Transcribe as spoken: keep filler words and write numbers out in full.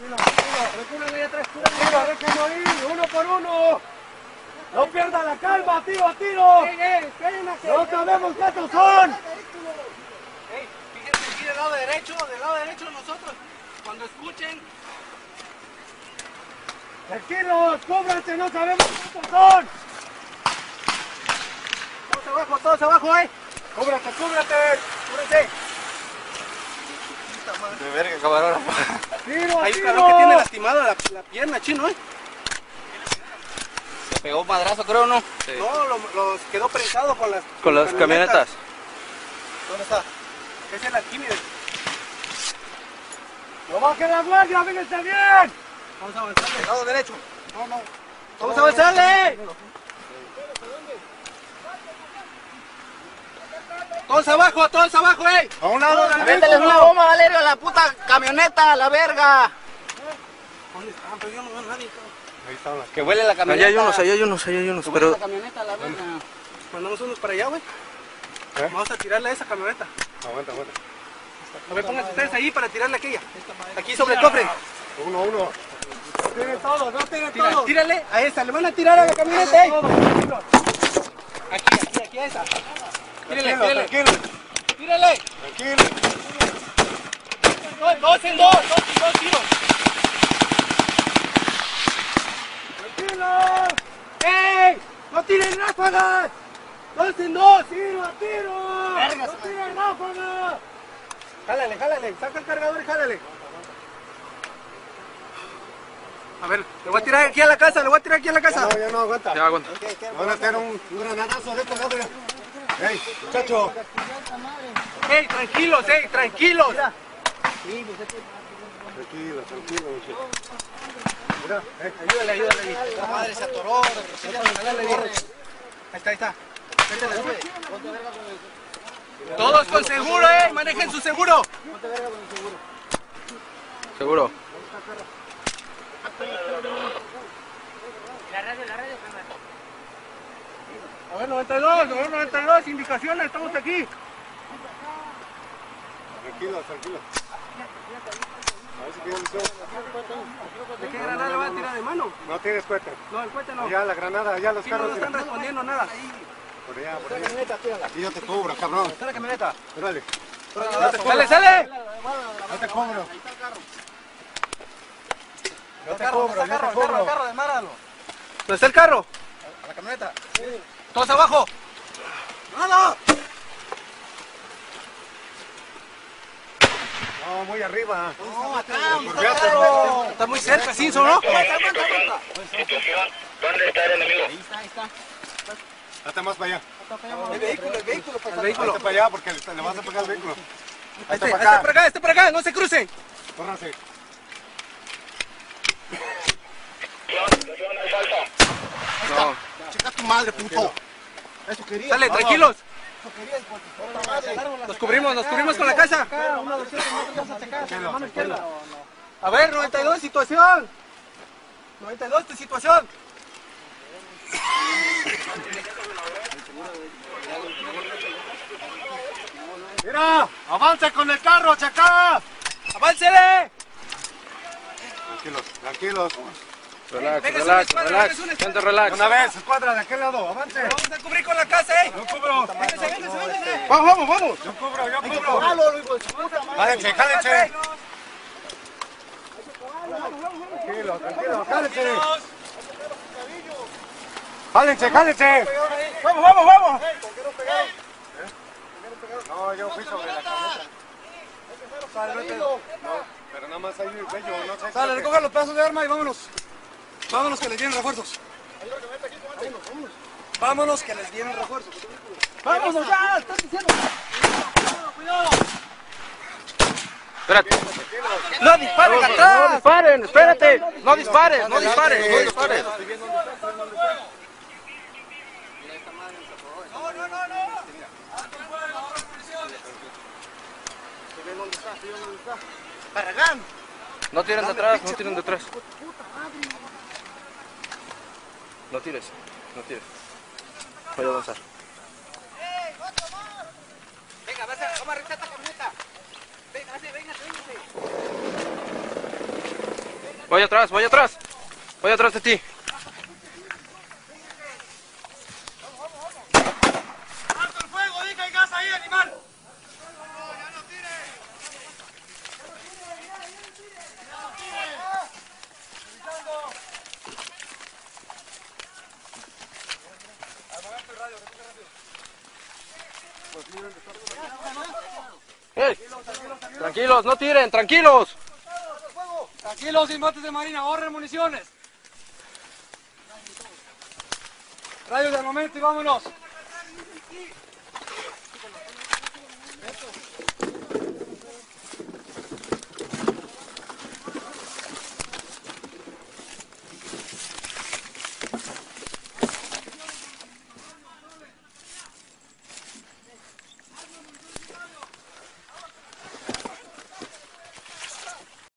Tiro, déjenlo ir, uno por uno. No pierda la calma, tiro a tiro. No sabemos qué estos son. Fíjense aquí del lado derecho, del lado derecho de nosotros. Cuando escuchen. Tranquilos, cúbranse, no sabemos qué estos son. Todos abajo, todos abajo, eh. Cúbrate, cúbrate. Cúbranse. De verga, cabrón. Tiro a Hay un tiro. cabrón que tiene lastimada la, la pierna, chino, eh. Se pegó un madrazo, creo, ¿no? Sí. No, lo, los quedó prensado con las, Con las camionetas. ¿Dónde está? Ese es el Arquímedes. No bajen la guardia, fíjense bien. Vamos a avanzarle. Del lado derecho. No, no. Vamos a avanzarle. Todos abajo, todos abajo, eh. A un lado del Mételes una vehículo. bomba, Valerio, a la puta camioneta, a la verga. ¿Dónde están? Pero yo no veo a nadie. Ahí están las. Que huele la camioneta. Allá hay unos, allá hay unos, allá hay unos. Que huele Pero la camioneta, a la verga. mandamos unos para allá, güey. ¿Eh? Vamos a tirarle a esa camioneta. Aguanta, aguanta. A ver, pónganse ustedes ahí para tirarle a aquella. Aquí sobre el cofre. Uno, uno. No tienen todo, no tienen Tira, todo. tírale a esa, le van a tirar a la camioneta, eh. Aquí, aquí, aquí a esa. Tírale, tírale. Tranquilo, Tírale. tranquilo. Dos, dos en dos, dos en dos tiros. ¡Tranquilo! ¡Ey! ¡No tiren ráfagas! ¡Dos en dos! ¡Tiro a tiro! Vergas, ¡No tiren ráfagas! Jálale, jálale, saca el cargador y jálale. A ver, le voy a tirar aquí a la casa, le voy a tirar aquí a la casa. No, ya no aguanta. Ya aguanta. Van a hacer un, un granadazo de este lado. Mira. ¡Ey, muchacho! Ey, tranquilos, ey, tranquilos. Tranquilo, tranquilo, muchacho. Mira, eh. Ayúdale, ayúdale. La madre se atoró. Ahí está, ahí está. Todos con seguro, eh. Manejen su seguro. Seguro. A ver, noventa y dos, a ver, noventa y dos, indicaciones, estamos aquí. Tranquilo, tranquilo. A ver si tiene misión. ¿De qué granada le van a tirar de mano? No tienes cuenta. No, el cohete no. Ya la granada, ya los Sí, no carros. nos están mira. respondiendo nada. Por allá, por allá. Aquí yo te cubro, cabrón. Está la camioneta. Órale. ¡Sale, sale! Yo te cubro. Yo te Carro, cubro, yo te carro, cubro. carro, carro, desmáralo. ¿Dónde está el carro? ¿A la camioneta? Todos abajo. ¡Nada! No, muy arriba. No, acá, está el carro? Está muy cerca, Cinso, ¿no? ¿Dónde está el enemigo? Hazte más para allá. El vehículo, el vehículo, el Hazte vehículo. para allá porque le vas a pegar al vehículo. Este, Hazte este para para acá. acá, este para acá, no se crucen. Córranse. No. Chica tu madre, puto. Eso quería. Sale, tranquilos. Nos cubrimos, nos cubrimos con la casa. A ver, noventa y dos, situación. noventa y dos, tu situación. Mira, avanza con el carro, chacá. ¡Aváncele! Tranquilos, tranquilos. Relax, Venga, relax, sube, relax. sube, sube. Gente, relax. Una vez, escuadra de aquel lado, avance. Vamos a cubrir con la casa, eh. Yo cubro. Véngase, véngase, véngase. Vamos, vamos, vamos. Yo cubro, yo cubro. Jálense, jálense. Tranquilo, tranquilo, jálense. Jálense, jálense. Vamos, vamos, vamos. No, yo fui sobre la camioneta. No, pero nada más hay un bello, no sé. Sale, recojan los pedazos de arma y vámonos. Vámonos que les vienen refuerzos. Vámonos que les vienen refuerzos. Vámonos ya, estás diciendo. Cuidado, cuidado. Espérate. No disparen No atrás. disparen, espérate. No dispares, no dispares, no dispares. No, no, no, no. Barragán. No tiren de atrás, no tiren de atrás. No tires, no tires. Voy a avanzar. Venga, vamos a revisar esta camioneta. Véngase, véngase, véngase. Voy atrás, voy atrás. Voy atrás de ti. ¡Alto el fuego! ¡Di que hay gas ahí, animal! ¡Hey! Tranquilos, no tiren, tranquilos. Tranquilos, infantes de marina, ahorren municiones. Rayos de momento y vámonos.